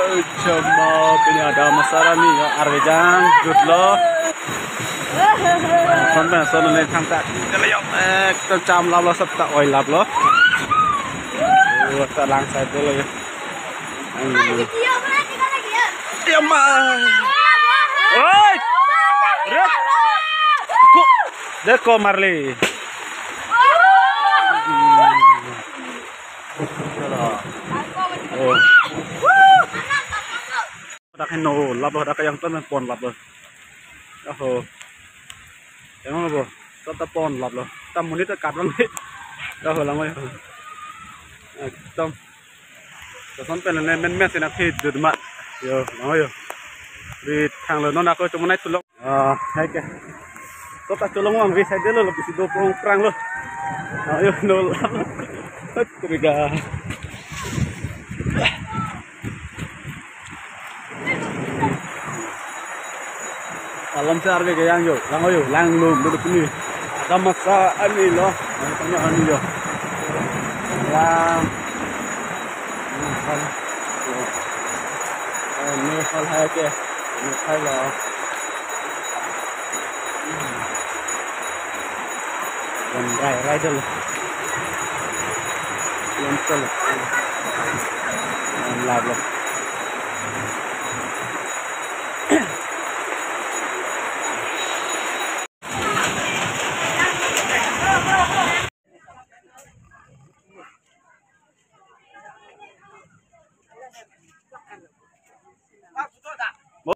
Cuma ini ada masalah nih ya Arwejang good lo. Sampai sana nih thang tak. Kalau yang tercam lap lo tak oi lap lo. Tak lang saya dulu ya. Ya mah. Oi. Rek. Kok deko Marley. Oh. Dak no lap lo dak yang ton pon lap lo. Oh. Yang mana bo? Tot pon lap lo. Tam munit kat lo ni. Dah lang oi. Tom. Son pen men sina phid dud ma. Yo, lang yo. Di thang lo non aku cuma naik tulung. Hai ke. Tot tak tulung wang vi side lo lebih do pong prang lo. Ayo nol. Kuriga. Alam sar be yang yo, lang lum duduk ni. Ada masa ani lo, tanya ani yo. Lang. Ni hal hai ke, ni hai lo. Rai dal. Yang tel. Lab lo.